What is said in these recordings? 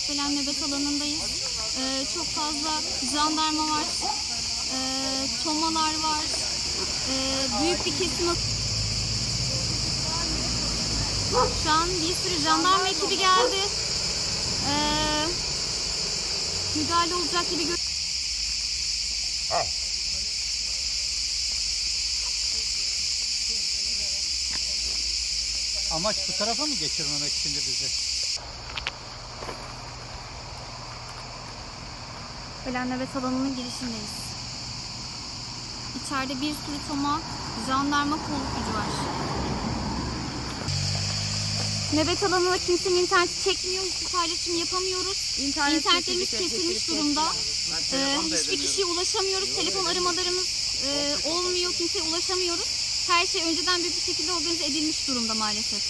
Akbelen nöbet alanındayız. Çok fazla jandarma var, tomalar var, büyük bir kesim. Şu an bir sürü jandarma ekibi geldi. Müdahale olacak gibi görünüyor. Amaç bu tarafa mı geçirmemek şimdi bizi? Akbelen nöbet alanının girişindeyiz. İçeride bir sürü toma, jandarma kolluk gücü var. Nöbet alanına kimsenin interneti çekmiyor, hiçbir paylaşım yapamıyoruz. İnternetlerimiz kesilmiş durumda. Hiçbir kişiye ulaşamıyoruz, telefon aramalarımız olmuyor, kimseye ulaşamıyoruz. Her şey önceden büyük bir şekilde organize edilmiş durumda maalesef.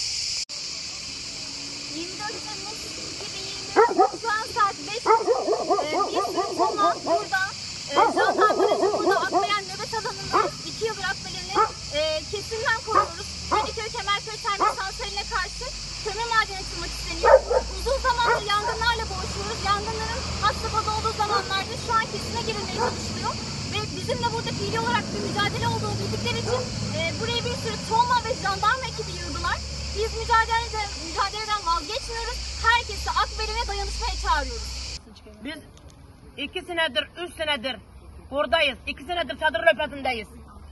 24 Temmuz 2020, şu an saat 5. Bir sürü toma burada. Jandarmaların burada Akbelen nöbet alanında 2 yıldır Akbelen'i kesimden koruyoruz. Yeniköy Kemerköy termik santraline karşı kömür madeni açılmak isteniyor. Uzun zamandır yangınlarla boğuşuyoruz. Yangınların had safhada olduğu zamanlarda şu an kesime girilmeye çalışılıyor. Ve bizimle burada fiili olarak bir mücadele olduğunu bildikleri için buraya bir sürü toma ve jandarma ekibi yığdılar. Biz mücadeleden vazgeçmiyoruz. Herkesi Akbelen'e dayanışmaya çağırıyoruz. Biz 2 senedir, 3 senedir buradayız. 2 senedir çadır röpetindeyiz.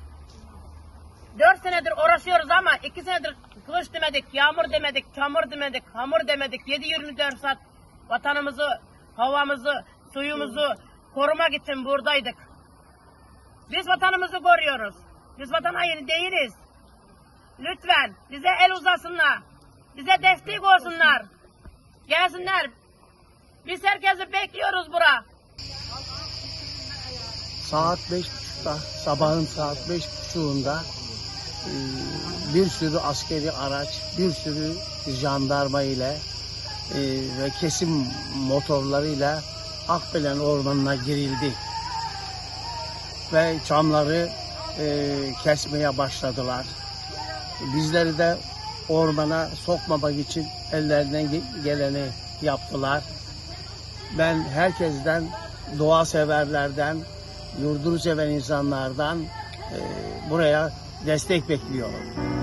4 senedir uğraşıyoruz ama 2 senedir kılıç demedik, yağmur demedik, çamur demedik, hamur demedik. 7-24 saat vatanımızı, havamızı, suyumuzu korumak için buradaydık. Biz vatanımızı koruyoruz. Biz vatan haini değiliz. Lütfen bize el uzasınlar. Bize destek olsunlar. Gelsinler. Biz herkesi bekliyoruz bura. Saat 5.30'da, sabahın saat 5.30'unda bir sürü askeri araç, bir sürü jandarma ile ve kesim motorlarıyla Akbelen ormanına girildi. Ve çamları kesmeye başladılar. Bizleri de ormana sokmamak için ellerinden geleni yaptılar. Ben herkesten, doğa severlerden, yurdunu seven insanlardan buraya destek bekliyorum.